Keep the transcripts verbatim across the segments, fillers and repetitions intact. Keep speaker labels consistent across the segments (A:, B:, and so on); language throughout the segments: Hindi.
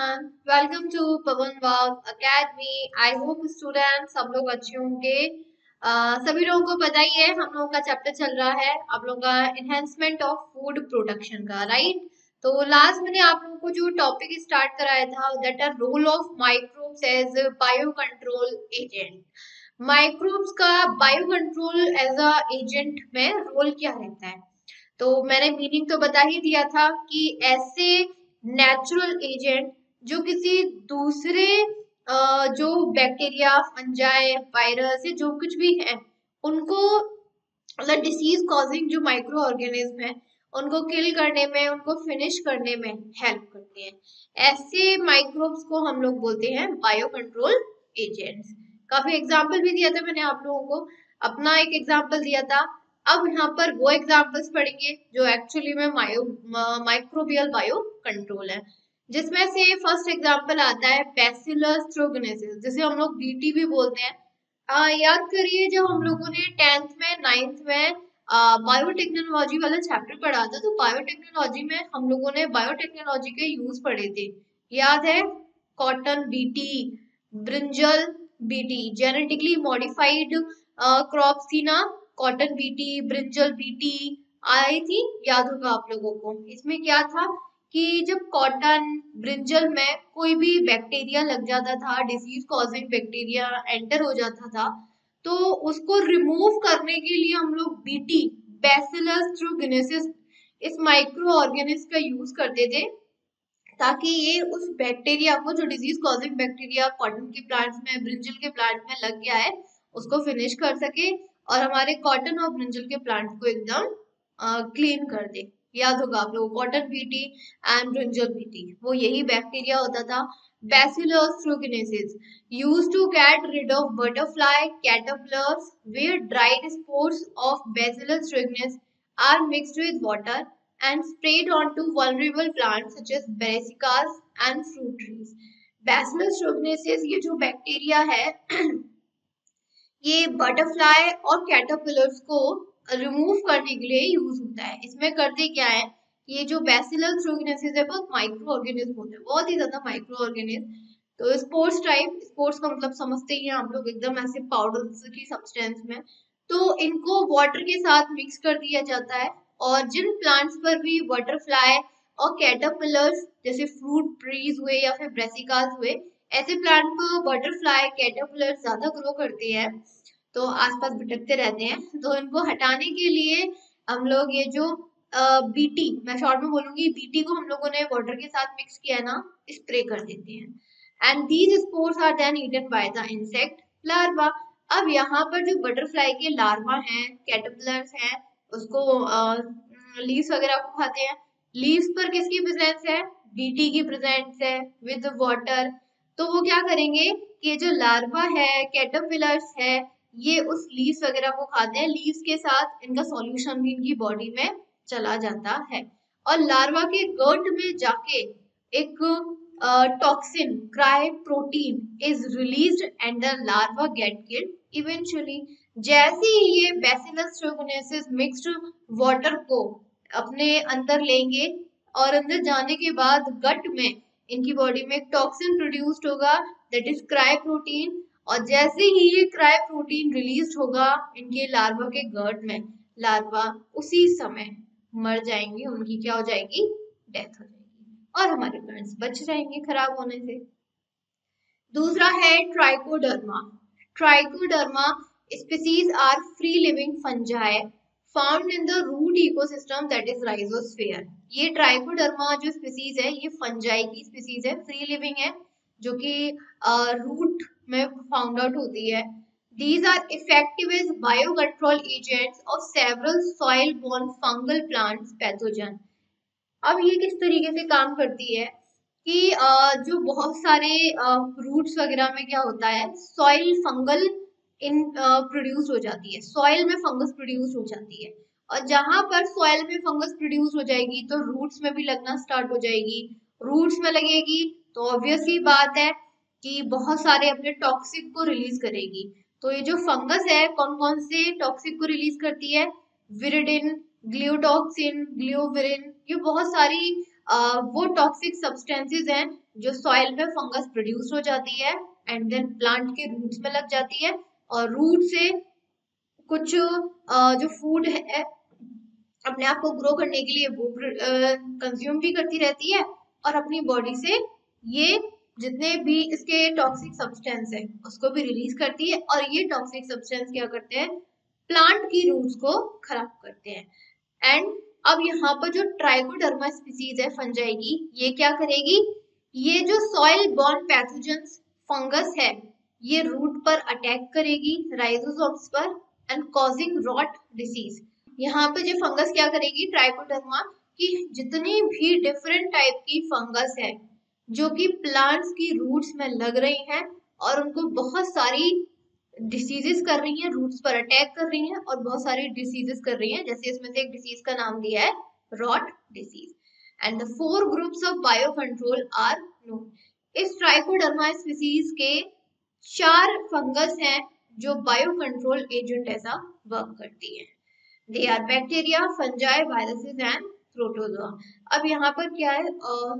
A: everyone. Welcome to Pawan Wag Academy. I hope students सब लोग अच्छे होंगे. uh, सभी लोगों को पता ही है हम लोगों का चैप्टर चल रहा है आप लोगों का एनहेंसमेंट ऑफ फूड प्रोडक्शन का, राइट. तो लास्ट मैंने आप लोगों को जो टॉपिक स्टार्ट कराया था that are role of microbes as bio control agent. Microbes का bio control as a agent में रोल क्या रहता है. तो मैंने मीनिंग तो बता ही दिया था कि ऐसे नेचुरल एजेंट जो किसी दूसरे जो बैक्टीरिया, फंजाई, वायरस या जो कुछ भी है उनको मतलब डिसीज कॉजिंग जो माइक्रो ऑर्गेनिज्म है उनको किल करने में, उनको फिनिश करने में हेल्प करते हैं. ऐसे माइक्रोब्स को हम लोग बोलते हैं बायो कंट्रोल एजेंट्स. काफी एग्जाम्पल भी दिया था मैंने आप लोगों को. अपना एक एग्जाम्पल दिया था. अब यहाँ पर वो एग्जाम्पल्स पढ़ेंगे जो एक्चुअली में मायो माइक्रोबियल बायो कंट्रोल है, जिसमें से फर्स्ट एग्जाम्पल आता है बैसिलस थ्रोगनेसिस, जिसे हम लोग बीटी भी बोलते हैं. आ, याद करिए जब हम लोगों ने टेंथ में, नाइन्थ में बायोटेक्नोलॉजी वाला चैप्टर पढ़ा था तो बायोटेक्नोलॉजी में हम लोगों ने बायोटेक्नोलॉजी के यूज पढ़े थे. याद है? Cotton BT, brinjal BT, genetically modified crops थी ना, कॉटन बीटी, ब्रिंजल बीटी आई थी, याद होगा आप लोगों को. इसमें क्या था कि जब कॉटन, ब्रिंजल में कोई भी बैक्टीरिया लग जाता था, डिजीज कॉजिंग बैक्टीरिया एंटर हो जाता था, तो उसको रिमूव करने के लिए हम लोग बीटी, बैसिलस थ्रोगनेसिस, इस माइक्रो ऑर्गेनिज्म का यूज करते थे ताकि ये उस बैक्टीरिया को, जो डिजीज कॉजिंग बैक्टीरिया कॉटन के प्लांट्स में, ब्रिंजल के प्लांट में लग गया है, उसको फिनिश कर सके और हमारे कॉटन और ब्रिंजल के प्लांट को एकदम क्लीन कर दे. याद होगा आप लोगों को cotton BT and brinjal BT, वो यही बैक्टीरिया होता था. Bacillus thuringiensis used to get rid of butterfly caterpillars, where dried spores of Bacillus thuringiensis are mixed with water and sprayed onto vulnerable plants such as brassicas and fruit trees. Bacillus thuringiensis ये जो बैक्टीरिया है ये बटरफ्लाई और कैटरपिलर्स को रिमूव करने के लिए यूज होता है. इसमें करते क्या है, ये जो बैसिलस थ्रोगनेसिस है बहुत माइक्रो ऑर्गेनिज्म होते हैं, बहुत ही ज्यादा माइक्रो ऑर्गेनिज्म. तो स्पोर्स टाइप, स्पोर्स का मतलब समझते ही हैं आप लोग, एकदम ऐसे पाउडर की सब्सटेंस में. तो इनको वाटर के साथ मिक्स कर दिया जाता है और जिन प्लांट्स पर भी बटरफ्लाई और कैटरपिलर्स जैसे फ्रूट ट्रीज हुए या फिर ब्रेसिकास हुए, ऐसे प्लांट पर बटरफ्लाई, कैटरपिलर ज्यादा ग्रो करते हैं तो आसपास भटकते रहते हैं. तो इनको हटाने के लिए हम लोग ये जो बीटी, मैं शॉर्ट में बोलूंगी, बीटी को हम लोगों ने वाटर के साथ मिक्स किया है ना, स्प्रे कर देते हैं. And these spores are then eaten by the insect larva. अब यहाँ पर जो बटरफ्लाई के लार्वा हैं, कैटरपिलर्स हैं, उसको लीव्स वगैरह को खाते हैं. लीव्स पर किसकी प्रेजेंस है? बीटी की प्रेजेंस है विद वाटर. तो वो क्या करेंगे कि जो लार्वा है, कैटरपिलर्स है, ये उस लीव्स वगैरह को खाते हैं. लीव्स के साथ इनका सॉल्यूशन भी इनकी बॉडी में चला जाता है और लार्वा के गर्ट में जाके एक toxin, cry protein is released and the larva get killed eventually. जैसे ही ये बैसिलस थ्रोगनेसिस मिक्स्ड वाटर को अपने अंदर लेंगे और अंदर जाने के बाद गट में इनकी बॉडी में एक टॉक्सिन प्रोड्यूस्ड होगा दैट इज क्राई प्रोटीन. और जैसे ही ये क्राई प्रोटीन रिलीज होगा इनके लार्वा के गर्ट में, लार्वा उसी समय मर जाएंगे, उनकी क्या हो जाएगी? डेथ हो जाएगी और हमारे प्लांट्स बच जाएंगे खराब होने से. दूसरा है Trichoderma. Trichoderma species are free living fungi found in the root ecosystem that is rhizosphere. ये ट्राइकोडर्मा जो स्पीसीज है ये फंजाई की स्पीसीज है, फ्री लिविंग है, जो कि रूट uh, में फाउंड आउट होती है. These are effective as biocontrol agents of several soil-borne fungal plants pathogen. अब ये किस तरीके से काम करती है कि जो बहुत सारे रूट्स वगैरह में क्या होता है, सॉइल फंगल इन प्रोड्यूस हो जाती है, सॉइल में फंगस प्रोड्यूस हो जाती है. और जहां पर सॉइल में फंगस प्रोड्यूस हो जाएगी तो रूट्स में भी लगना स्टार्ट हो जाएगी. रूट्स में लगेगी तो ऑब्वियस ही बात है कि बहुत सारे अपने टॉक्सिक को रिलीज करेगी. तो ये जो फंगस है कौन कौन से टॉक्सिक को रिलीज करती है? विरिडिन, ग्लियोटॉक्सिन, ग्लियोविरिन, ये बहुत सारी आ, वो टॉक्सिक सब्सटेंसेस हैं जो सॉइल में फंगस प्रोड्यूस हो जाती है एंड देन प्लांट के रूट्स में लग जाती है और रूट से कुछ जो फूड है अपने आप को ग्रो करने के लिए वो कंज्यूम भी करती रहती है और अपनी बॉडी से ये जितने भी इसके टॉक्सिक सब्सटेंस है उसको भी रिलीज करती है और ये टॉक्सिक सब्सटेंस क्या करते हैं, प्लांट की रूट्स को खराब करते हैं। एंड अब यहाँ पर जो ट्राइकोडर्मा स्पीसीज है फंजाई की, ये क्या करेगी, ये जो सॉइल बॉर्न पैथोजेंस फंगस है ये रूट पर अटैक करेगी, राइजोसोम्स पर, एंड कॉजिंग रॉट डिसीज। यहाँ पे जो फंगस क्या करेगी ट्राइकोडर्मा की, जितनी भी डिफरेंट टाइप की फंगस है जो कि प्लांट्स की रूट्स में लग रही हैं और उनको बहुत सारी डिसीजेस कर रही हैं, रूट्स पर अटैक कर रही हैं और बहुत सारी डिसीजेस कर रही हैं, जैसे इसमें से एक डिसीज का नाम दिया है rot disease. And the four groups of bio control are known. इस ट्राइकोडर्मा स्पीसीज के चार फंगस हैं जो बायो कंट्रोल एजेंट ऐसा वर्क करती है। They are bacteria, fungi, viruses and protozoa. अब यहाँ पर क्या है,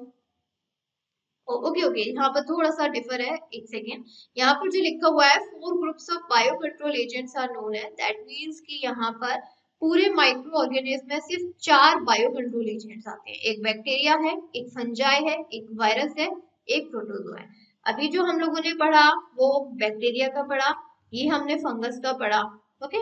A: ओके ओके यहाँ पर थोड़ा सा डिफर है, एक सेकेंड। यहाँ पर जो लिखा हुआ है four groups of bio control agents are known है, दैट मीन्स कि यहाँ पर पूरे माइक्रो ऑर्गेनिज्म में सिर्फ चार बायो कंट्रोल एजेंट्स आते हैं। एक बैक्टीरिया है, एक फंजाई है, एक वायरस है, एक प्रोटोजोआ है। अभी जो हम लोगों ने पढ़ा वो बैक्टीरिया का पढ़ा, ये हमने फंगस का पढ़ा। ओके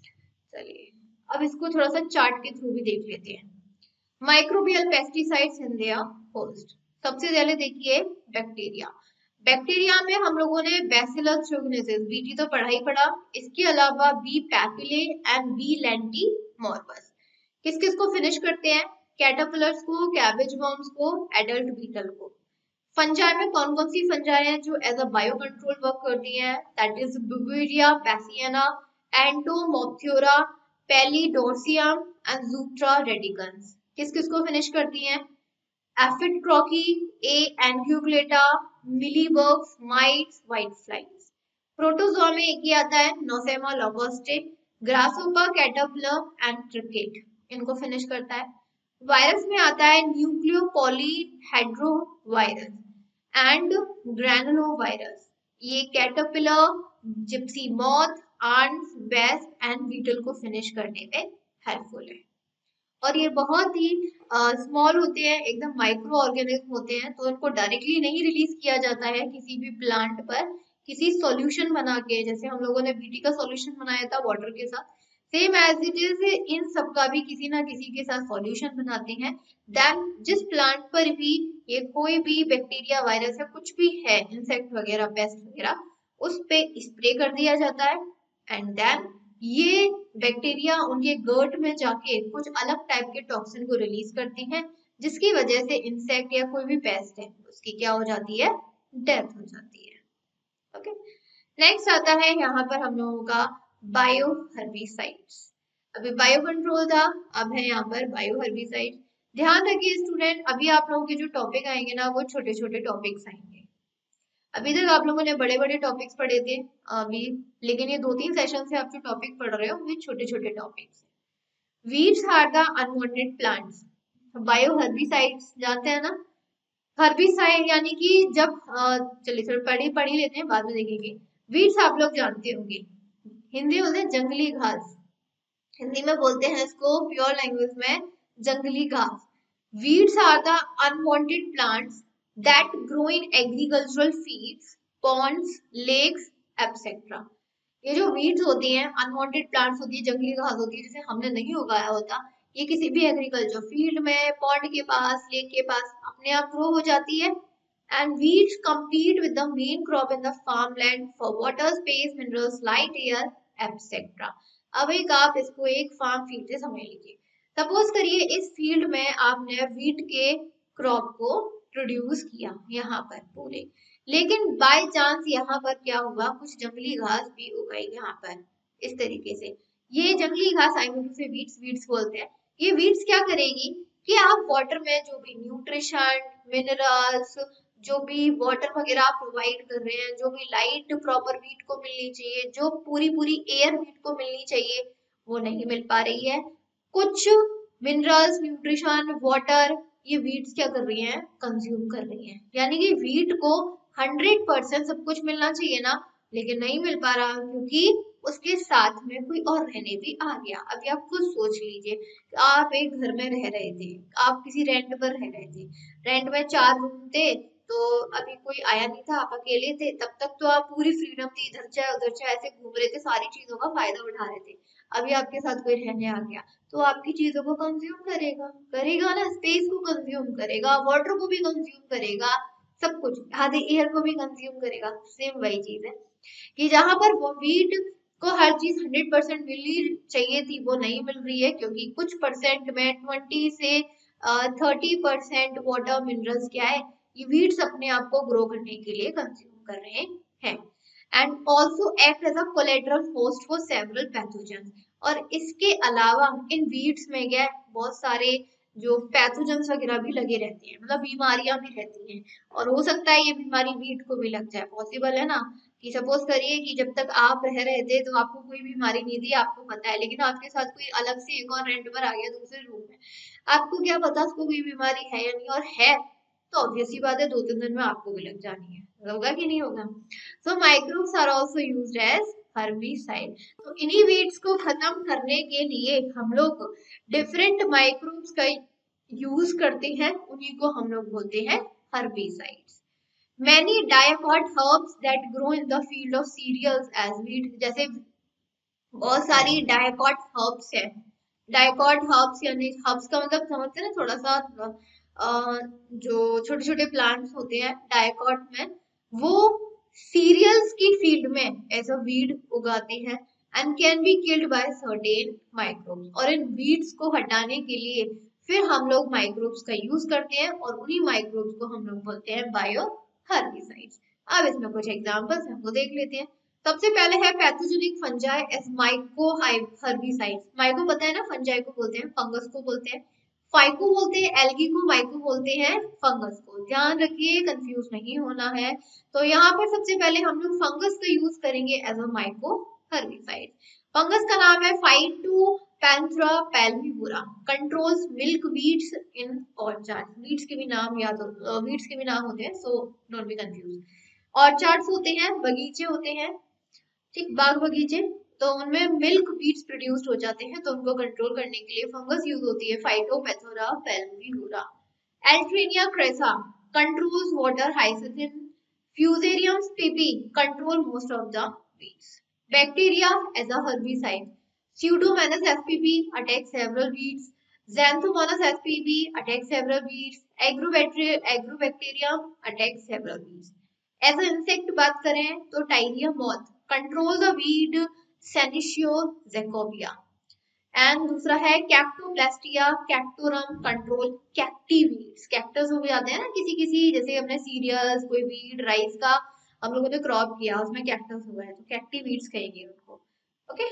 A: चलिए अब इसको थोड़ा सा चार्ट के थ्रू भी देख लेते हैं। Microbial pesticides in their host. सबसे पहले देखिए बैक्टीरिया। बैक्टीरिया में हम लोगों ने बैसिलस थ्यूगनेसिस बीटी तो पढ़ा ही पढ़ा, इसके अलावा B popilliae and B lentimorbus. किस किस को फिनिश करते हैं, कैटरपिलर्स को, कैबेज वर्म्स को, एडल्ट बीटल को। फंजाई में कौन कौन सी फंजाई है जो as a bio control work करती है, that is Beauveria bassiana, Entomophthora, pallidorsium and Zoophthora radicans. किस किस को फिनिश करती हैं, एफिड क्रॉकी, a enucleata, mealybugs, mites, white flies. Protozoa में एक ही आता है Nosema locustae, grasshopper, caterpillar and cricket, इनको फिनिश करता है। वायरस में आता है nucleopolyhedrovirus and granulovirus. ये caterpillar, gypsy moth, ants, wasp and beetle को फिनिश करने में हेल्पफुल है। और ये बहुत ही स्मॉल होते हैं, एकदम माइक्रो ऑर्गेनिज्म होते हैं, तो इनको डायरेक्टली नहीं रिलीज किया जाता है किसी भी प्लांट पर, किसी सॉल्यूशन बना के, जैसे हम लोगों ने बीटी का सॉल्यूशन बनाया था वाटर के साथ, सेम एज इट इज इन सब का भी किसी ना किसी के साथ सॉल्यूशन बनाते हैं। देन जिस प्लांट पर भी ये कोई भी बैक्टीरिया, वायरस या कुछ भी है, इंसेक्ट वगैरह, पेस्ट वगैरह, उस पे स्प्रे कर दिया जाता है एंड देन ये बैक्टीरिया उनके गर्ट में जाके कुछ अलग टाइप के टॉक्सिन को रिलीज करती हैं, जिसकी वजह से इंसेक्ट या कोई भी पेस्ट है उसकी क्या हो जाती है, डेथ हो जाती है। ओके नेक्स्ट आता है यहाँ पर हम लोगों का बायो हर्बिसाइड्स। अभी बायो कंट्रोल था, अब है यहाँ पर बायो हर्बिसाइड। ध्यान रखिए स्टूडेंट, अभी आप लोगों के जो टॉपिक आएंगे ना वो छोटे छोटे टॉपिक्स आएंगे। अभी तक आप लोगों ने बड़े बड़े टॉपिक्स पढ़े थे अभी, लेकिन ये दो तीन सेशन से आप जो टॉपिक पढ़ रहे हो ये छोटे छोटे topics. Weeds are the unwanted plants. Bio herbicides जानते हैं ना, हर्बिसाइड यानी कि जब चलिए थोड़ा पढ़ी पढ़ी लेते हैं, बाद में देखेंगे। वीड्स आप लोग जानते होंगे, हिंदी बोलते हैं जंगली घास, हिंदी में बोलते हैं इसको प्योर लैंग्वेज में जंगली घास। Weeds are the unwanted plants that grow in agricultural fields, ponds, lakes, et cetera. ये जो weeds होती हैं, unwanted plants होती है, जंगली घास होती है जिसे हमने नहीं उगाया होता, ये किसी भी एग्रीकल्चर फील्ड में, पॉन्ड के पास, लेक के पास अपने आप ग्रो हो जाती है। And weeds compete with the main crop in the farmland for water, space, minerals, light, air, et cetera. अब एक आप इसको एक फार्म फील्ड से समझ लीजिए। सपोज करिए इस फील्ड में आपने वीट के क्रॉप को प्रोड्यूस किया यहाँ पर पूरे, लेकिन बाय चांस यहाँ पर क्या हुआ, कुछ जंगली घास भी उगाई यहाँ पर इस तरीके से। ये जंगली घास आई मीन से वीड्स वीड्स बोलते हैं। ये वीड्स क्या करेगी कि आप वाटर में जो भी न्यूट्रिशन, मिनरल्स, जो भी वाटर वगैरह आप प्रोवाइड कर रहे हैं, जो भी लाइट प्रॉपर वीट को मिलनी चाहिए, जो पूरी पूरी एयर वीट को मिलनी चाहिए, वो नहीं मिल पा रही है। कुछ मिनरल्स, न्यूट्रिशन, वाटर ये वीट्स क्या कर रही हैं, कंज्यूम कर रही हैं। यानी कि वीट को हंड्रेड परसेंट सब कुछ मिलना चाहिए ना, लेकिन नहीं मिल पा रहा क्योंकि उसके साथ में कोई और रहने भी आ गया। अभी आप खुद सोच लीजिए, आप एक घर में रह रहे थे, आप किसी रेंट पर रह रहे थे, रेंट में चार रूम थे, तो अभी कोई आया नहीं था, आप अकेले थे, तब तक तो आप पूरी फ्रीडम थी, इधर चाहे उधर चाहे ऐसे घूम रहे थे, सारी चीजों का फायदा उठा रहे थे। अभी आपके साथ कोई रहने आ गया तो आपकी चीजों को कंज्यूम करेगा, करेगा ना, स्पेस को कंज्यूम करेगा, वाटर को भी कंज्यूम करेगा, सब कुछ, आधे एयर को भी कंज्यूम करेगा। सेम वही चीज है कि जहां पर वो वीट को हर चीज हंड्रेड परसेंट मिलनी चाहिए थी वो नहीं मिल रही है, क्योंकि कुछ परसेंट में ट्वेंटी से थर्टी परसेंट वाटर मिनरल्स क्या है, ये वीड्स अपने आप को ग्रो करने के लिए कंज्यूम कर रहे हैं। And also act as a collateral host for several pathogens. और इसके अलावा इन वीड्स में क्या बहुत सारे जो पैथोजेंस वगैरह भी लगे रहते हैं, मतलब बीमारियां भी रहती हैं, और हो सकता है ये बीमारी वीट को भी लग जाए, पॉसिबल है ना। कि सपोज करिए कि जब तक आप रह रहे थे तो आपको कोई बीमारी नहीं थी, आपको पता है, लेकिन आपके साथ कोई अलग से एक और रेंट पर आ गया दूसरे रूम में, आपको क्या पता उसको कोई बीमारी है या नहीं, और है तो ऑब्वियसली बात है दो तीन दिन में आपको भी लग जानी है, होगा कि नहीं होगा। So microbes are also used as herbicide. तो इन्हीं वीड्स को खत्म करने के लिए हम लोग डिफरेंट माइक्रोब्स का यूज करते हैं, उन्हीं को हम लोग बोलते हैं herbicides. Many dicot herbs that grow in the field of cereals as wheat, जैसे बहुत सारी डायकॉट हर्ब्स है। डायकॉट हर्ब्स यानी हर्ब्स का मतलब समझते हैं ना, थोड़ा सा आ, जो छोटे छोटे प्लांट्स होते हैं डायकॉट में, वो सीरियल्स की फील्ड में एज अ वीड उगाते हैं and can be killed by certain microbes. और इन वीड्स को हटाने के लिए फिर हम लोग माइक्रोब्स का यूज करते हैं, और उन्हीं माइक्रोब्स को हम लोग बोलते हैं बायो हर्बिसाइड्स। अब इसमें कुछ एग्जांपल्स हमको देख लेते हैं। सबसे पहले है pathogenic fungi as myco herbicides. Myco पता है ना, फंजाई को बोलते हैं, फंगस को बोलते हैं, फाइको बोलते हैं एल्गी को, माइको बोलते हैं फंगस को। ध्यान रखिए, कंफ्यूज नहीं होना है। तो यहाँ पर सबसे पहले हम लोग फंगस का यूज करेंगे as a myco herbicide. Fungus का नाम है phytophthora palmivora, controls milk weeds in orchard. Weeds के भी नाम याद हो, वीड्स के भी नाम होते हैं, so don't be confuse. Orchards होते हैं, बगीचे होते हैं, ठीक, बाग बगीचे, तो उनमें मिल्क बीट्स प्रोड्यूस्ड हो जाते हैं, तो उनको कंट्रोल करने के लिए फंगस यूज होती है phytophthora palmivora. Alternaria cressa controls water hyacinth. Fusarium spp control most of the weeds. Bacteria as a herbicide. Pseudomonas spp attacks several weeds. Xanthomonas spp attacks several weeds. Agrobacterium Agrobacterium attacks several weeds. As a insect बात करें तो tyria moth control the weed senecio jacobaea. And दूसरा है cactoblastis cactorum control cacti weeds. Cactus हो जाते हैं ना किसी किसी, जैसे हमने सीरियल्स कोई वीड राइस का हम लोगों ने क्रॉप किया, उसमें कैक्टस हुआ है, तो कैक्टी वीड्स कहेंगे उनको। ओके,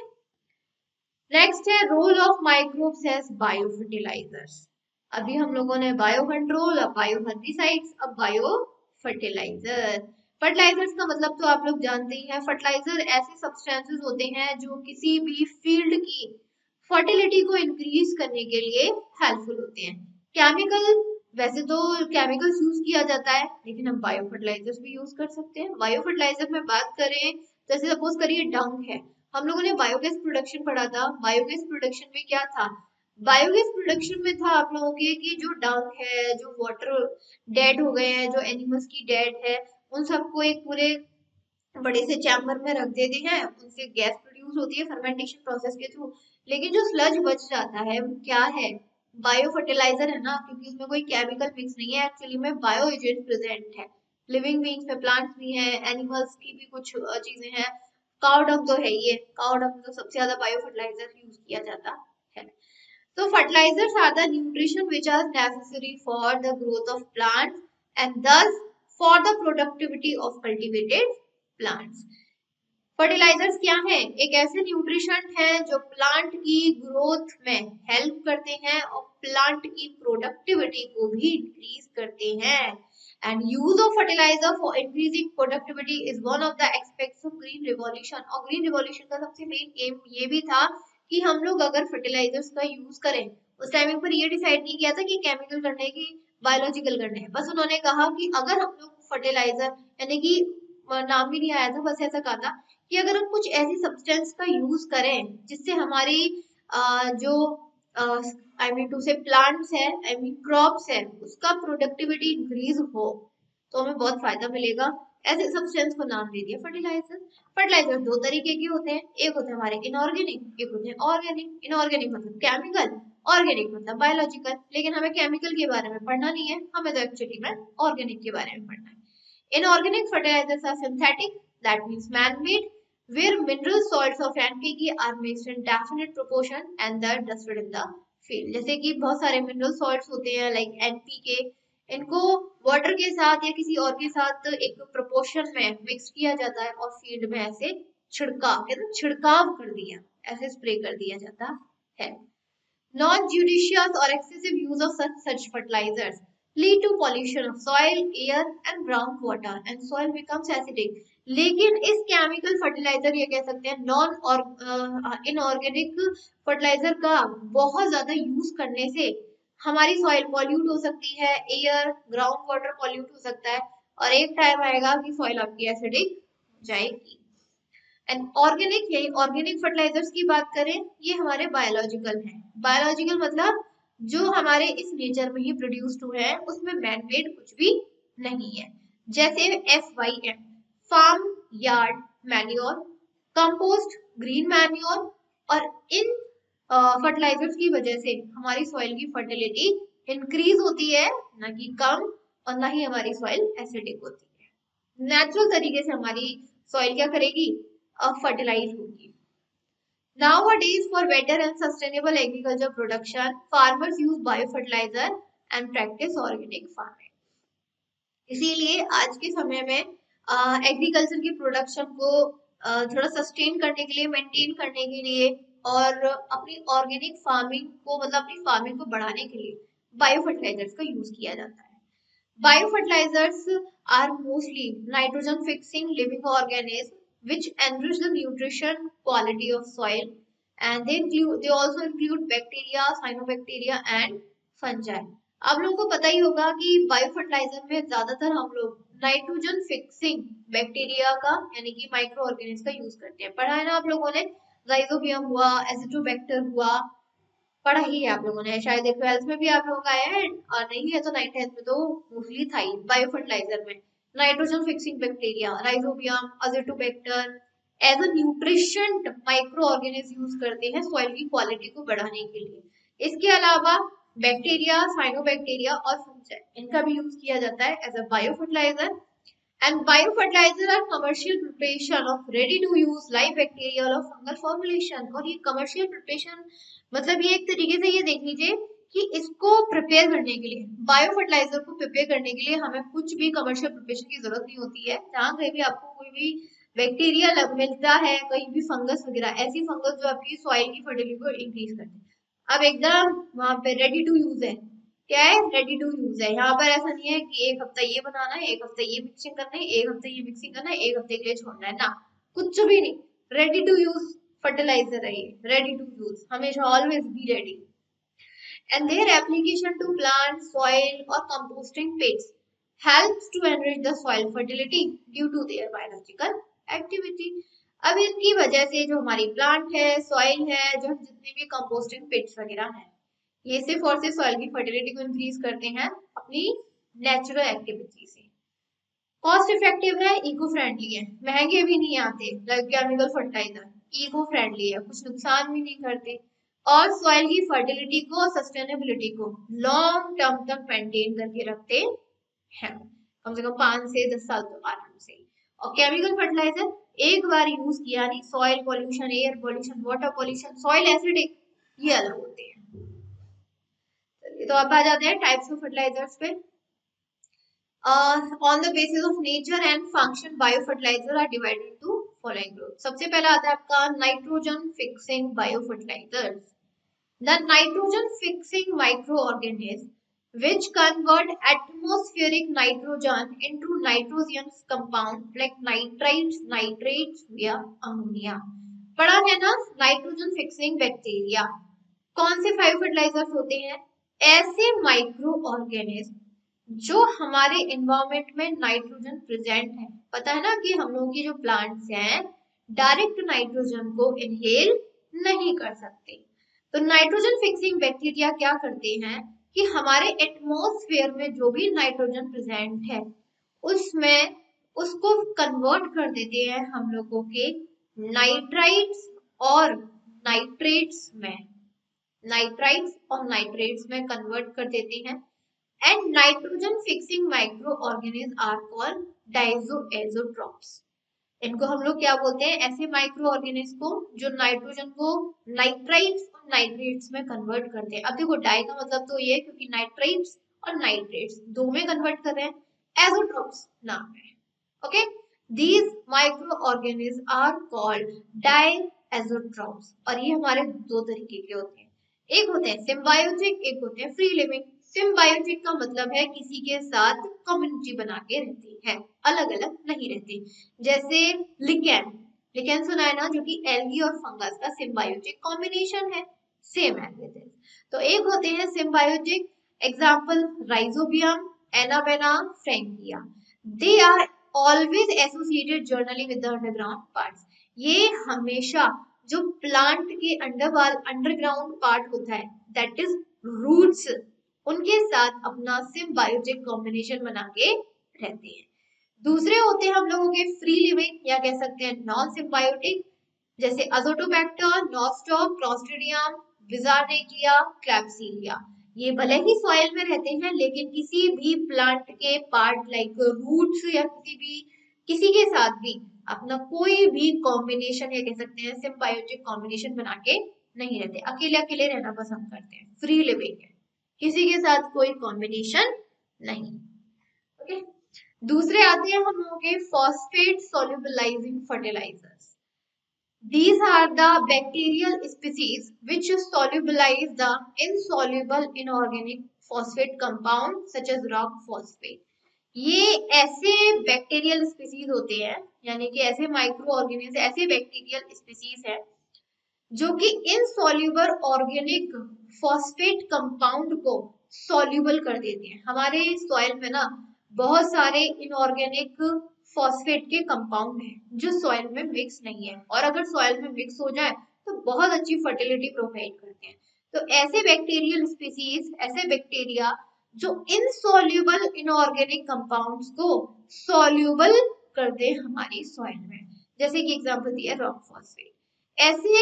A: नेक्स्ट है role of microbes as bio fertilizers. अभी हम लोगों ने बायो कंट्रोल, अब बायो हर्बिसाइड्स, अब बायो फर्टिलाइजर। फर्टिलाइजर्स का मतलब तो आप लोग जानते ही हैं, फर्टिलाइजर ऐसे सब्सटेंसेस होते हैं जो किसी भी फील्ड की फर्टिलिटी को इंक्रीज करने के लिए हेल्पफुल होते हैं। केमिकल, वैसे तो केमिकल्स यूज किया जाता है, लेकिन हम बायो फर्टिलाइजर्स भी यूज कर सकते हैं। बायो फर्टिलाइजर में बात करें, जैसे सपोज करिए डंग है, हम लोगों ने बायोगैस प्रोडक्शन पढ़ा था। बायोगैस प्रोडक्शन में क्या था, बायोगैस प्रोडक्शन में था आप लोगों के कि जो डंग है, जो वाटर डेड हो गए हैं, जो एनिमल्स की डेड है, उन सबको एक पूरे बड़े से चैम्बर में रख देते हैं, उनसे गैस प्रोड्यूस होती है फर्मेंटेशन प्रोसेस के थ्रू। लेकिन जो स्लज बच जाता है वो क्या है, बायो फर्टिलाइजर है ना, क्योंकि उसमें कोई केमिकल मिक्स नहीं है, एक्चुअली में बायो एजेंट प्रेजेंट है। लिविंग बींग्स में प्लांट्स भी हैं, एनिमल्स की भी कुछ चीजें हैं, काउ डंग तो है ही है, काउ डंग तो सबसे ज्यादा बायो फर्टिलाइजर यूज किया जाता है। So fertilizers are the nutrition which are necessary for the growth of plants and thus for the productivity of cultivated plants. Fertilizers क्या है, एक ऐसे न्यूट्रिशन है जो प्लांट की ग्रोथ में हेल्प करते हैं और प्लांट की प्रोडक्टिविटी को भी इंक्रीज करते हैं। And use of fertilizer for increasing productivity is one of the aspects of green revolution. और ग्रीन रिवॉल्यूशन का सबसे मेन एम ये भी था कि हम लोग अगर फर्टिलाइजर्स का यूज करें उस टाइमिंग पर ये डिसाइड नहीं किया था कि केमिकल करने की बायोलॉजिकल करने हैं। बस उन्होंने कहा कि अगर हम लोग फर्टिलाइजर यानी कि नाम भी नहीं आया था, बस ऐसा कहा था कि अगर हम कुछ ऐसी सब्सटेंस का यूज करें जिससे हमारी आ, जो I mean to say plants है, आई मीन क्रॉप्स है, उसका प्रोडक्टिविटी इंक्रीज हो तो हमें बहुत फायदा मिलेगा। ऐसे सब्सटेंस को नाम दे दिया फर्टिलाइजर। फर्टिलाइजर दो तरीके के होते हैं, एक होते हैं हमारे इनऑर्गेनिक, एक होते हैं ऑर्गेनिक। इनऑर्गेनिक मतलब केमिकल, ऑर्गेनिक मतलब बायोलॉजिकल। लेकिन हमें केमिकल के बारे में पढ़ना नहीं है, हमें तो एक्चुअली में ऑर्गेनिक के बारे में पढ़ना है। Inorganic fertilizers are synthetic, that means man made, where mineral salts of N P K are mixed in definite proportion and then dusted in the field। जैसे कि बहुत सारे मिनरल सॉल्ट्स होते हैं लाइक N P K, इनको वाटर के साथ या किसी और के साथ एक प्रोपोर्शन में मिक्स किया जाता है और फील्ड में ऐसे छिड़काव कहते हैं छिड़काव कर दिया, ऐसे स्प्रे कर दिया जाता है। Non-judicious or excessive use of such such fertilizers lead to pollution of soil, air and groundwater and soil becomes acidic। लेकिन इस केमिकल फर्टिलाइजर ये कह सकते हैं नॉन और इनऑर्गेनिक फर्टिलाइजर का बहुत ज्यादा यूज करने से हमारी सॉइल पॉल्यूट हो सकती है, एयर ग्राउंड वाटर पॉल्यूट हो सकता है और एक टाइम आएगा कि सॉइल आपकी एसिडिक हो जाएगी। एंड ऑर्गेनिक यही ऑर्गेनिक फर्टिलाइजर्स की बात करें, ये हमारे बायोलॉजिकल हैं। बायोलॉजिकल मतलब जो हमारे इस नेचर में ही प्रोड्यूस्ड हुए हैं, उसमें मैन मेड कुछ भी नहीं है। जैसे F Y M farm yard manure, compost, green manure. और इन फर्टिलाइजर्स की वजह से हमारी सॉइल की फर्टिलिटी इंक्रीज होती है, ना कि कम, और ना ही हमारी सॉइल एसिडिक होती है। नेचुरल तरीके से हमारी सॉइल क्या करेगी, फर्टिलाइज होगी। Nowadays, for better and sustainable agriculture production, farmers use biofertilizer and practice organic farming। इसीलिए आज के समय में एग्रीकल्चर की प्रोडक्शन को uh, थोड़ा सस्टेन करने के लिए, मेंटेन करने के लिए और अपनी ऑर्गेनिक फार्मिंग को मतलब अपनी फार्मिंग को बढ़ाने के लिए बायो फर्टिलाइजर्स का यूज किया जाता है। Bio fertilizers are mostly nitrogen fixing living organism which enrich the nutrition quality of soil, and they include they also include bacteria, cyanobacteria and fungi। आप लोगों को पता ही होगा कि बायो फर्टिलाइजर में ज्यादातर हम लोग नाइट्रोजन फिक्सिंग बैक्टीरिया का यानी कि माइक्रो ऑर्गेनिज्म का यूज करते हैं। पढ़ा है ना आप लोगों ने, राइजोबियम हुआ, एजिटोबैक्टर हुआ, पढ़ा ही है आप लोगों ने शायद, ट्वेल्थ में भी आप लोगों का आया है और नहीं है तो नाइन टेंथ में तो मोस्टली था ही। बायो फर्टिलाइजर में nitrogen fixing bacteria, rhizobium, azotobacter as a nutrient micro organism use करते हैं सॉइल की क्वालिटी को बढ़ाने के लिए। इसके अलावा बैक्टीरिया, साइनोबैक्टीरिया और फंजाई, इनका भी यूज किया जाता है as a bio fertilizer. And biofertilizer are commercial preparation of ready to use live bacterial or fungal formulation। और ये commercial preparation मतलब ये एक तरीके से ये देख लीजिए कि इसको प्रिपेयर करने के लिए, बायो फर्टिलाइजर को प्रिपेयर करने के लिए हमें कुछ भी कमर्शियल प्रिपरेशन की जरूरत नहीं होती है। जहाँ कहीं भी आपको कोई भी बैक्टीरिया मिलता है, कहीं भी फंगस वगैरह, ऐसी फंगस जो आपकी सॉइल की फर्टिलिटी को इंक्रीज करती है, अब एकदम वहां पे रेडी टू यूज है। क्या है, रेडी टू यूज है। यहाँ पर ऐसा नहीं है कि एक हफ्ता ये बनाना है, एक हफ्ता ये मिक्सिंग करना है, एक हफ्ता ये मिक्सिंग करना है, एक हफ्ते के लिए छोड़ना है, ना कुछ भी नहीं। रेडी टू यूज फर्टिलाइजर है ये, रेडी टू यूज, हमेशा always be ready. And their application to plant, soil और composting pits helps to enrich the soil fertility due to their biological activity. अब इनकी वजह से जो हमारी प्लांट है, सॉइल है, जो जितने भी कंपोस्टिंग पिट्स वगैरह हैं, ये सिर्फ और सिर्फ सॉइल की फर्टिलिटी को इंक्रीज करते हैं अपनी नेचुरल एक्टिविटी से। कॉस्ट इफेक्टिव है, इको फ्रेंडली है, महंगे भी नहीं आते like chemical fertilizer, eco friendly है, कुछ नुकसान भी नहीं करते और सॉइल की फर्टिलिटी को, सस्टेनेबिलिटी को लॉन्ग टर्म तक मेंटेन करके रखते हैं, कम से कम पांच से दस साल तो आराम से। और केमिकल फर्टिलाइजर एक बार यूज किया नहीं, soil pollution, air pollution, water pollution, soil acidic, ये अलग होते हैं। तो अब आ जाते हैं टाइप्स ऑफ फर्टिलाइजर्स पे। On the basis of nature and function bio fertilizer are divided into following group. सबसे पहला आता है आपका nitrogen fixing bio fertilizers. The nitrogen fixing micro organism which convert atmospheric nitrogen into nitrogenous compound like nitrites, nitrates via ammonia। पढ़ा है ना, नाइट्रोजन फिक्सिंग बैक्टीरिया कौन से फाइव फर्टिलाइजर्स होते हैं? ऐसे माइक्रो ऑर्गेनिज्म जो हमारे एनवायरमेंट में नाइट्रोजन प्रेजेंट है। पता है ना कि हम लोग की जो प्लांट्स हैं डायरेक्ट नाइट्रोजन को इनहेल नहीं कर सकते। तो नाइट्रोजन फिक्सिंग बैक्टीरिया क्या करते हैं कि हमारे एटमॉस्फेयर में जो भी नाइट्रोजन प्रेजेंट है उसमें उसको कन्वर्ट कर देते हैं हम लोगों के नाइट्राइट्स और नाइट्रेट्स में नाइट्राइट्स और नाइट्रेट्स में कन्वर्ट कर देते हैं। And nitrogen fixing micro organism are called diazotrophs. इनको हम लोग क्या बोलते हैं? ऐसे माइक्रो ऑर्गेनिज्म को जो नाइट्रोजन को नाइट्राइट्स और नाइट्रेट्स में कन्वर्ट करते हैं। अब देखो डाई का मतलब तो ये है क्योंकि नाइट्राइट्स और नाइट्रेट्स दो में कन्वर्ट कर रहे हैं, एज़ोट्रॉप्स नाम है। Okay, these micro organism are called diazotrophs और ये हमारे दो तरीके के होते हैं। एक होते हैं सिम्बायोटिक, एक होते हैं फ्री लिविंग। सिम्बायोटिक का मतलब है किसी के साथ कम्युनिटी बना के रहती है, अलग अलग नहीं रहती। जैसे लिकेन, लिकेन सुना है ना, जो कि एल्गी और फंगस का सिम्बायोटिक कॉम्बिनेशन है, सेम है। तो एक होते हैं symbiotic, example rhizobium, anabaena, frankia. They are always associated generally with the underground parts. ये हमेशा जो प्लांट के अंडर अंडरग्राउंड पार्ट होता है दैट इज रूट्स, उनके साथ अपना सिम्बायोटिक कॉम्बिनेशन बना के रहते हैं। दूसरे होते हैं हम लोगों के फ्री लिविंग या कह सकते हैं नॉन सिम्बायोटिक, जैसे azotobacter, nostoc, clostridium, beijerinckia, klebsiella. ये भले ही सॉइल में रहते हैं लेकिन किसी भी प्लांट के पार्ट लाइक रूट्स या किसी भी किसी के साथ भी अपना कोई भी कॉम्बिनेशन या कह सकते हैं सिम्बायोटिक कॉम्बिनेशन बना के नहीं रहते, अकेले अकेले रहना पसंद करते हैं, फ्री लिविंग है, किसी के साथ कोई कॉम्बिनेशन नहीं। ओके, दूसरे आते हैं हम लोगों के phosphate solubilizing fertilizers. These are the bacterial species which solubilize the insoluble inorganic phosphate compound such as rock phosphate. ये ऐसे बैक्टीरियल स्पीसीज होते हैं, यानी कि ऐसे माइक्रो ऑर्गेनिज्म, ऐसे बैक्टीरियल स्पीसीज है जो कि इनसॉल्युबल ऑर्गेनिक फॉस्फेट कंपाउंड को सॉल्युबल कर देते हैं। हमारे सॉइल में ना बहुत सारे इनऑर्गेनिक फॉस्फेट के कंपाउंड हैं जो सॉइल में मिक्स नहीं है, और अगर सॉइल में मिक्स हो जाए तो बहुत अच्छी फर्टिलिटी प्रोवाइड करते हैं। तो ऐसे बैक्टीरियल स्पीसीज, ऐसे बैक्टीरिया जो इनसॉल्युबल इनऑर्गेनिक कंपाउंड्स को सॉल्युबल कर दे हमारी सॉइल में, जैसे कि एग्जांपल दिया रॉक फॉस्फेट। ऐसे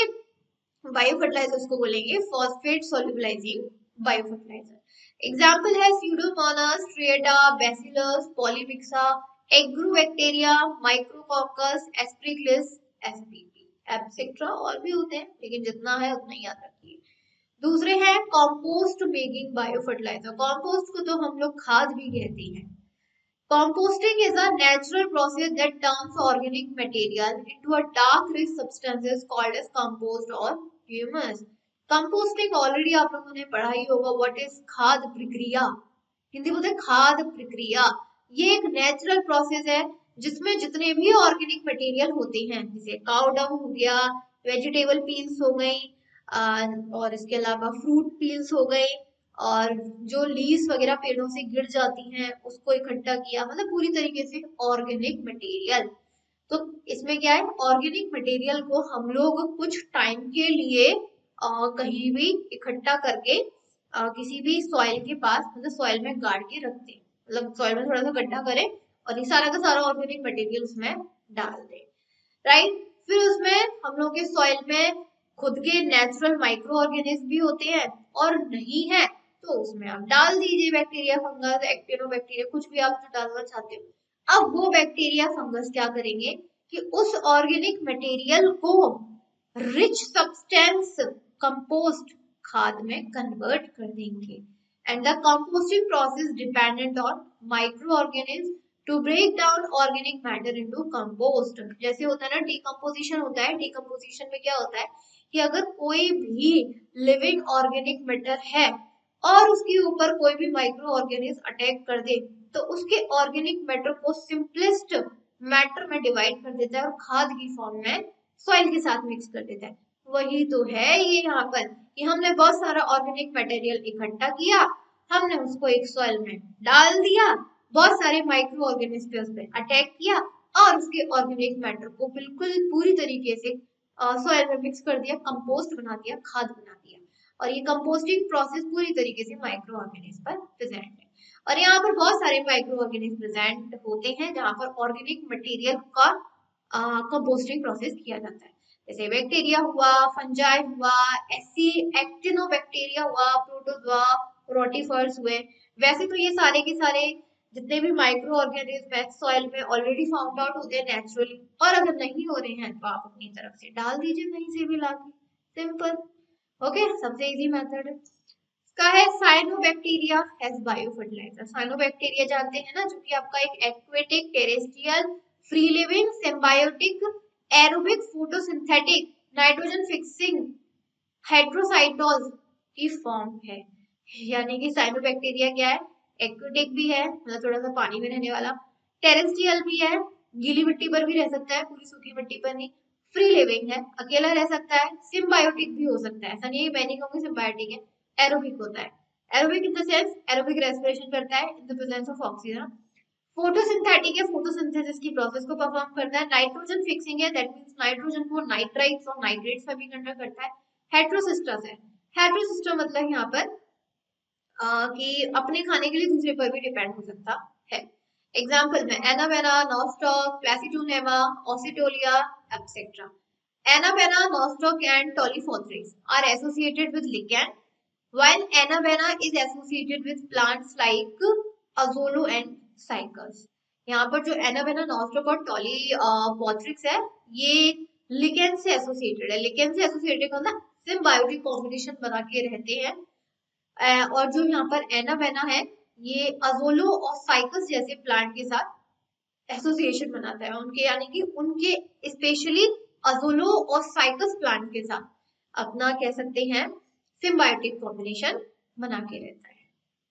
A: बायो फर्टिलाइजर्स को बोलेंगे phosphate solubilizing bio fertilizer. Example है pseudomonas, striata, bacillus, polymyxa, agrobacteria, micrococcus, aspergillus, spp, etcetera और भी होते हैं लेकिन जितना है उतना ही याद रखिए। दूसरे हैं compost making bio fertilizer. Compost को तो हम लोग खाद भी कहते हैं। Composting is a natural process that turns organic material into a dark rich substances called as compost or humus. Composting already आप लोगों ने पढ़ा ही होगा। What is खाद प्रक्रिया? हिंदी बोलते हैं खाद प्रक्रिया। ये एक नेचुरल प्रोसेस है जिसमें जितने भी ऑर्गेनिक मटेरियल होते हैं, जैसे काउ डंग हो गया, वेजिटेबल पील्स हो गई, और इसके अलावा फ्रूट पील्स हो गई, और जो लीव्स वगैरह पेड़ों से गिर जाती हैं उसको इकट्ठा किया, मतलब पूरी तरीके से ऑर्गेनिक मटेरियल। तो इसमें क्या है, ऑर्गेनिक मटेरियल को हम लोग कुछ टाइम के लिए आ, कहीं भी इकट्ठा करके आ, किसी भी सॉइल के पास, मतलब सॉइल में गाड़ के रखते हैं, मतलब सॉइल में थोड़ा सा गड्ढा करें और ये सारा का सारा ऑर्गेनिक मटेरियल उसमें डाल दें, राइट। फिर उसमें हम लोग के सॉइल में खुद के नेचुरल माइक्रो ऑर्गेनिज्म भी होते हैं, और नहीं है तो उसमें आप डाल दीजिए बैक्टीरिया, फंगस, एक्टिनोबैक्टीरिया, कुछ भी आप जो डालना चाहते हो। अब वो बैक्टीरिया, फंगस क्या करेंगे कि उस ऑर्गेनिक मटेरियल को रिच सब्सटेंस कंपोस्ट, खाद में कन्वर्ट कर देंगे। And the composting process dependent on micro organism to break down organic matter into compost. जैसे होता है ना डिकम्पोजिशन होता है, डिकम्पोजिशन में क्या होता है कि अगर कोई भी लिविंग ऑर्गेनिक मैटर है और उसके ऊपर कोई भी माइक्रो ऑर्गेनिज्म अटैक कर दे तो उसके ऑर्गेनिक मैटर को सिंपलेस्ट मैटर में डिवाइड कर देता है और खाद की फॉर्म में सॉइल के साथ मिक्स कर देता है। वही तो है ये यहाँ पर कि हमने बहुत सारा ऑर्गेनिक मटेरियल इकट्ठा किया, हमने उसको एक सॉइल में डाल दिया, बहुत सारे माइक्रो ऑर्गेनिज्म पे उस पर अटैक किया और उसके ऑर्गेनिक मैटर को बिल्कुल पूरी तरीके से सॉइल में मिक्स कर दिया, कंपोस्ट बना दिया, खाद बना दिया। और ये कंपोस्टिंग प्रोसेस पूरी तरीके से माइक्रो ऑर्गेनिज्म पर प्रेजेंट है। और यहाँ पर बहुत सारे माइक्रो ऑर्गेनिज्म प्रेजेंट होते हैं जहाँ पर ऑर्गेनिक मटेरियल का कंपोस्टिंग प्रोसेस किया जाता है। जैसे बैक्टीरिया हुआ, फंजाई हुआ, एसी एक्टिनोबैक्टीरिया हुआ, प्रोटोजोआ, रोटिफर्स हुए। वैसे तो ये सारे के सारे जितने भी माइक्रो ऑर्गेनिज्म है सॉइल में ऑलरेडी फाउंड आउट होते हैं नेचुरली, और अगर नहीं हो रहे हैं तो आप अपनी तरफ से डाल दीजिए कहीं से भी लाके, सिंपल। ओके, सबसे इजी मेथड है का है cyanobacteria as bio fertilizer. Cyanobacteria जानते हैं ना, जो कि आपका एक aquatic terrestrial free living symbiotic aerobic photosynthetic nitrogen fixing heterocysts की फॉर्म है। यानी कि साइनोबैक्टीरिया क्या है, एक्वेटिक भी है, मतलब थोड़ा सा पानी में रहने वाला, टेरेस्ट्रियल भी है, गीली मिट्टी पर भी रह सकता है, पूरी सूखी मिट्टी पर नहीं, फ्री लिविंग है, अकेला रह सकता है, सिम्बायोटिक भी हो सकता है, ऐसा नहीं है मैं नहीं कहूंगी सिम्बायोटिक है, एरोबिक होता है। Aerobic in the sense aerobic respiration करता है in the presence of oxygen. Photosynthetic है, फोटोसिंथेसिस की प्रोसेस को परफॉर्म करता है। नाइट्रोजन फिक्सिंग है, दैट मींस नाइट्रोजन को नाइट्राइट्स और नाइट्रेट्स में भी कन्वर्ट करता है। हेट्रोसिस्टस है, हेट्रोसिस्टम मतलब यहाँ पर आ, कि अपने खाने के लिए दूसरे पर भी डिपेंड हो सकता है। एग्जाम्पल में एनावेना, नॉस्टॉक, प्लासिडोनेमा, ऑसिटोलिया एटसेट्रा। एनावेना, nostoc and tolypothrix are associated with lichen, while Anavena is associated with plants like Azolo and Cycas. यहाँ पर जो एनावेना, नॉस्टॉक और टोलीफोथरिक्स है ये लिकेन से एसोसिएटेड है। लिकेन से एसोसिएटेड होना सिम्बायोटिक कॉम्बिनेशन बना के रहते हैं। और जो यहाँ पर एनावेना है ये अजोलो और साइकस जैसे प्लांट के साथ एसोसिएशन बनाता है उनके, यानी कि उनके स्पेशली अजोलो और साइकस प्लांट के साथ अपना कह सकते हैं सिम्बायोटिक कॉम्बिनेशन बना के रहता है।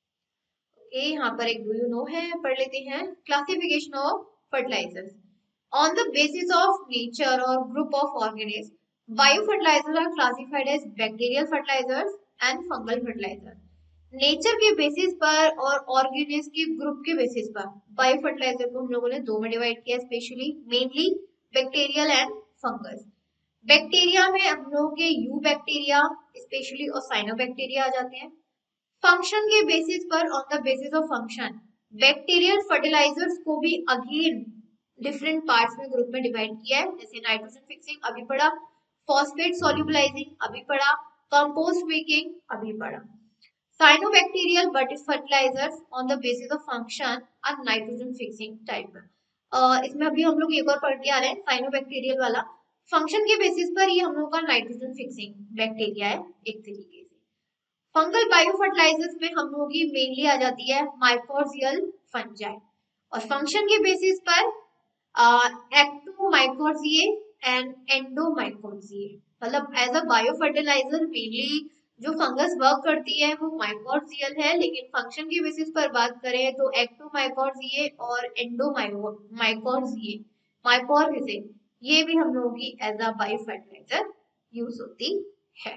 A: ओके, यहाँ पर एक डू यू नो है, पढ़ लेते हैं। Classification of fertilizers on the basis of nature और group of organism. Bio fertilizers are classified as bacterial fertilizers and fungal fertilizer. Nature के बेसिस पर और ऑर्गेनिज्म के ग्रुप के बेसिस पर बायो फर्टिलाइजर को हम लोगों ने दो में डिवाइड किया, specially mainly bacterial and fungus. Bacteria में हम लोगों के यू बैक्टीरिया स्पेशली और साइनोबैक्टीरिया आ जाते हैं। फंक्शन के बेसिस पर on the basis of function bacterial fertilizers को भी अगेन डिफरेंट पार्ट्स में ग्रुप में डिवाइड किया है, जैसे नाइट्रोजन फिक्सिंग अभी पढ़ा, फॉस्फेट सोल्यूबलाइजिंग अभी पढ़ा, कंपोस्ट मेकिंग अभी पढ़ा। Cyanobacterial but fertilizers on the basis of function are nitrogen fixing type। uh, इसमें अभी हम लोग एक और पढ़ के आ रहे हैं साइनोबैक्टीरियल वाला, फंक्शन के बेसिस पर ये हम लोग का नाइट्रोजन फिक्सिंग बैक्टीरिया है एक तरीके से। फंगल बायोफर्टिलाइजर्स में हम लोगों की मेनली आ जाती है माइकोर्जियल फंजाई, और फंक्शन के बेसिस पर एक्टोमाइकोर्जिए एंड एंडोमाइकोर्जिए। मतलब एज अ बायोफर्टिलाइजर मेनली जो फंगस वर्क करती है वो माइकोर्जियल है, लेकिन फंक्शन की बेसिस पर बात करें तो एक्टोमाइकोर्जिए और एंडोमाइकोर्जिए माइकोर्जिए ये भी हम लोगों की एज अ बायोफर्टिलाइजर यूज होती है।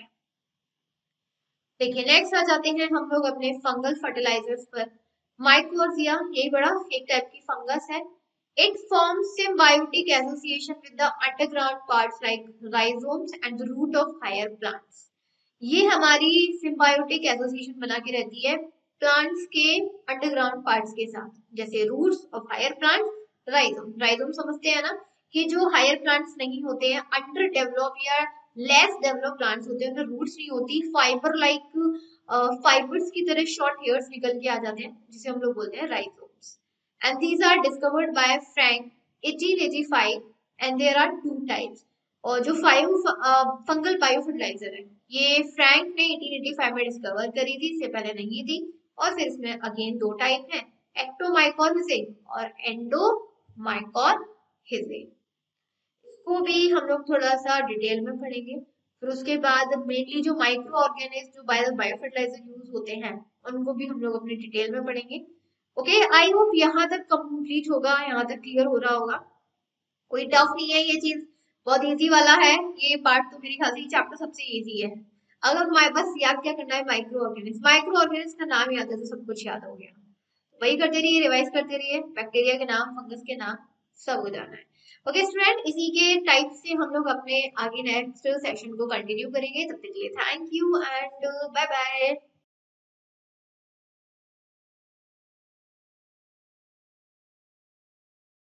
A: देखिए नेक्स्ट आ जाते हैं हम लोग अपने फंगल फर्टिलाइजर्स पर। माइकोर्जिया ये बड़ा एक टाइप की फंगस है। It forms symbiotic association with the underground parts like rhizomes and the root of higher plants। ये हमारी सिम्बायोटिक एसोसिएशन बना के रहती है प्लांट्स के अंडरग्राउंड पार्ट्स के साथ, जैसे roots of higher plants, rhizome. Rhizome समझते हैं ना कि जो हायर प्लांट्स नहीं होते हैं, अंडर डेवलप या लेस डेवलप प्लांट्स होते हैं, उनमें रूट्स नहीं होती, फाइबर लाइक फाइबर्स की तरह शॉर्ट हेयर्स निकल के आ जाते हैं, जिसे हम लोग बोलते हैं rhizomes. And these are discovered by Frank eighteen eighty five and there are two types. और जो फाइव फंगल बायो फर्टिलाइजर है ये फ्रैंक ने एटीन एटी फाइव में डिस्कवर करी थी, इससे पहले नहीं थी। और फिर इसमें अगेन दो टाइप हैं, एक्टोमाइकोर्हिजे और एंडोमाइकोर्हिजे। इसको भी हम लोग थोड़ा सा डिटेल में पढ़ेंगे। फिर उसके बाद मेनली जो माइक्रो ऑर्गेनिज्म जो बायो बायो फर्टिलाइजर यूज होते हैं उनको भी हम लोग अपने डिटेल में पढ़ेंगे। ओके, आई होप यहाँ तक कंप्लीट होगा, यहाँ तक क्लियर हो रहा होगा, कोई टफ नहीं है ये चीज, बहुत इजी वाला है ये पार्ट, तो मेरे ख्याल से चैप्टर सबसे इजी है। अगर मैं बस याद क्या करना है, माइक्रो ऑर्गेनिज्म, माइक्रो ऑर्गेनिज्म का नाम याद है तो सब कुछ याद हो गया। वही करते रहिए, रिवाइज करते रहिए, बैक्टीरिया के नाम, फंगस के नाम सब हो जाना है। ओके स्टूडेंट, इसी के टाइप से हम लोग अपने आगे नेक्स्ट सेशन को कंटिन्यू करेंगे। तब तक के लिए thank you and bye bye.